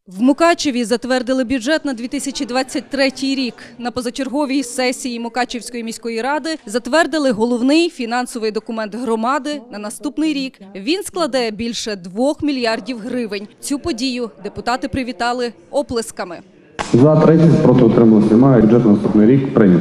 В Мукачеві затвердили бюджет на 2023 рік. На позачерговій сесії Мукачевської міської ради затвердили головний фінансовий документ громади на наступний рік. Він складе більше 2 мільярдів гривень. Цю подію депутати привітали оплесками. За 30, проти утрималось немає. Бюджет на наступний рік прийнято.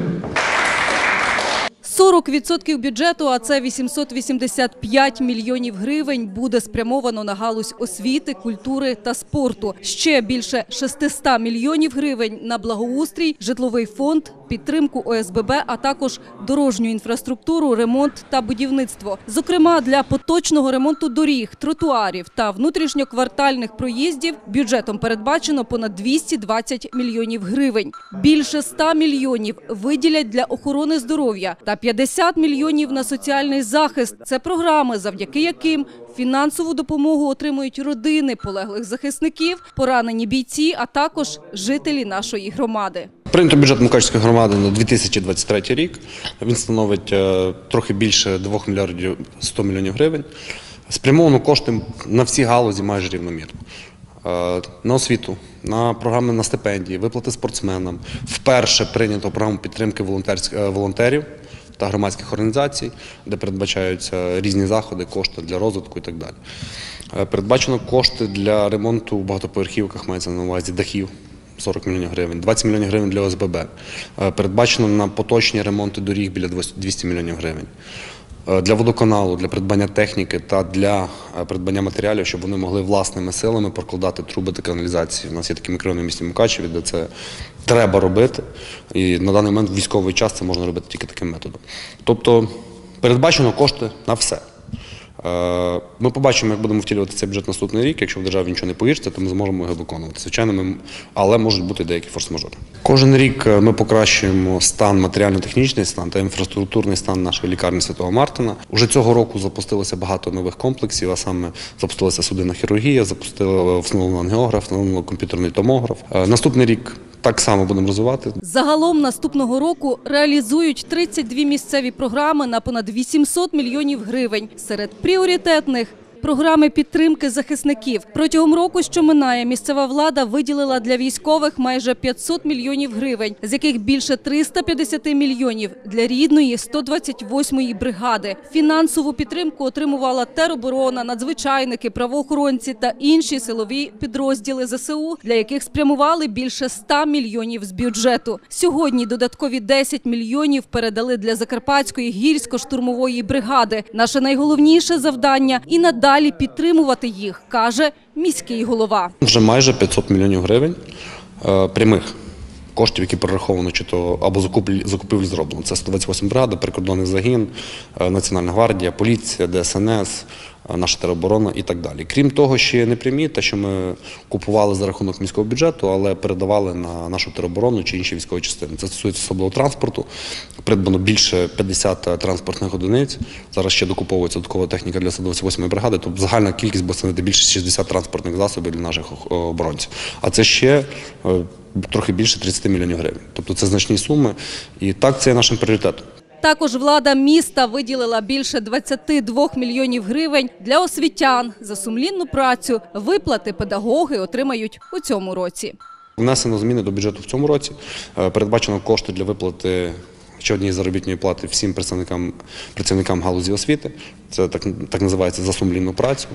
40% бюджету, а це 885 мільйонів гривень, буде спрямовано на галузь освіти, культури та спорту. Ще більше 600 мільйонів гривень на благоустрій, житловий фонд, підтримку ОСББ, а також дорожню інфраструктуру, ремонт та будівництво. Зокрема, для поточного ремонту доріг, тротуарів та внутрішньоквартальних проїздів бюджетом передбачено понад 220 мільйонів гривень. Більше 100 мільйонів виділять для охорони здоров'я та 50 мільйонів на соціальний захист. Це програми, завдяки яким фінансову допомогу отримують родини полеглих захисників, поранені бійці, а також жителі нашої громади. Прийнято бюджет Мукачевської громади на 2023 рік. Він становить трохи більше 2 мільярдів 100 мільйонів гривень. Спрямовано кошти на всі галузі майже рівномірно. На освіту, на програми на стипендії, виплати спортсменам. Вперше прийнято програму підтримки волонтерів та громадських організацій, де передбачаються різні заходи, кошти для розвитку і так далі. Передбачено кошти для ремонту в багатоповерхівках, мається на увазі дахів. 40 мільйонів гривень, 20 мільйонів гривень для ОСББ. Передбачено на поточні ремонти доріг біля 200 мільйонів гривень. Для водоканалу, для придбання техніки та для придбання матеріалів, щоб вони могли власними силами прокладати труби та каналізації. У нас є такі мікрорайони в місті Мукачеві, де це треба робити. І на даний момент в військовий час це можна робити тільки таким методом. Тобто передбачено кошти на все. Ми побачимо, як будемо втілювати цей бюджет наступний рік. Якщо в державі нічого не погіршиться, то ми зможемо його виконувати. Звичайно, але можуть бути деякі форс-мажори. Кожен рік ми покращуємо стан, матеріально-технічний стан та інфраструктурний стан нашої лікарні Святого Мартина. Уже цього року запустилося багато нових комплексів, а саме запустилася судинна хірургія, встановлено ангіограф, встановлено комп'ютерний томограф. Наступний рік так само будемо розвивати. Загалом наступного року реалізують 32 місцеві програми на понад 800 мільйонів гривень. Серед пріоритетних – програми підтримки захисників. Протягом року, що минає, місцева влада виділила для військових майже 500 мільйонів гривень, з яких більше 350 мільйонів для рідної 128-ї бригади. Фінансову підтримку отримувала тероборона, надзвичайники, правоохоронці та інші силові підрозділи ЗСУ, для яких спрямували більше 100 мільйонів з бюджету. Сьогодні додаткові 10 мільйонів передали для Закарпатської гірсько-штурмової бригади. Наше найголовніше завдання – і надалі підтримувати їх, каже міський голова. Вже майже 500 мільйонів гривень прямих коштів, які перераховано чи то або закупівлі зроблено. Це 128 бригада, прикордонний загін, Національна гвардія, поліція, ДСНС, наша тероборона і так далі. Крім того, ще непрямі, те, що ми купували за рахунок міського бюджету, але передавали на нашу тероборону чи інші військові частини. Це стосується особливо транспорту. Придбано більше 50 транспортних одиниць. Зараз ще докуповується додаткова техніка для 128-ї бригади. Тобто загальна кількість буде становити більше 60 транспортних засобів для наших оборонців. А це ще трохи більше 30 мільйонів гривень. Тобто це значні суми. І так, це є нашим пріоритетом. Також влада міста виділила більше 22 мільйонів гривень для освітян. За сумлінну працю виплати педагоги отримають у цьому році. Внесено зміни до бюджету в цьому році. Передбачено кошти для виплати ще однієї заробітної плати всім працівникам галузі освіти. Це так називається за сумлінну працю.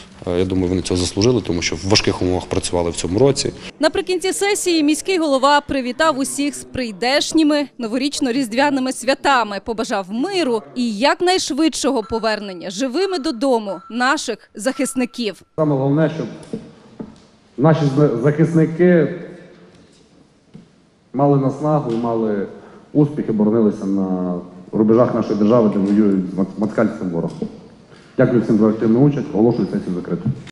Я думаю, вони цього заслужили, тому що в важких умовах працювали в цьому році. Наприкінці сесії міський голова привітав усіх з прийдешніми новорічно-різдвяними святами, побажав миру і якнайшвидшого повернення живими додому наших захисників. Саме головне, щоб наші захисники мали наснагу і мали успіхи, боронилися на рубежах нашої держави, де воюють з москальським ворогом. Дякую всім за активну участь. Оголошую сесію закритою.